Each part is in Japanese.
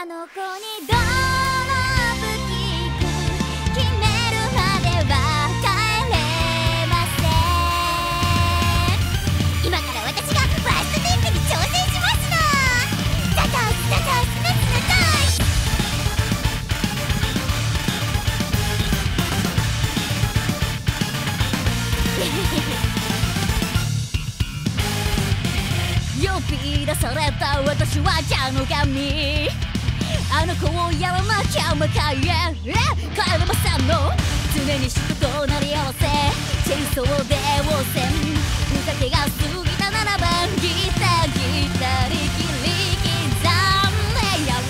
あの子にどの武器か決めるまでは帰れません。今から私がファーストテイクに挑戦しますの。ザザスザザスナツナタイ呼び出された私は蛇の神。あの子をやらなきゃ魔界へ帰れませんの。常に人となり合わせチェイソーで応戦。ふざけが過ぎたならばギタギタリキリ刻んでや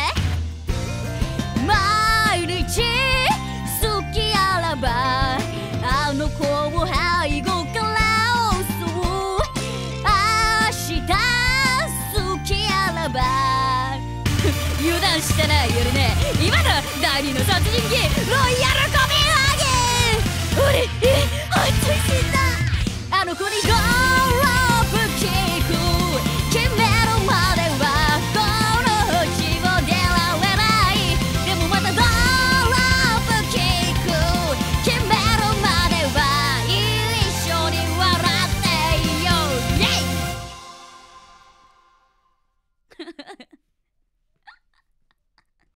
れ。毎日好きあらばあの子を背後から襲う。明日好きあらば油断してないよりね。今の第二の殺人鬼ロイヤルコミハゲ俺本当に死んだ。あの子にゴー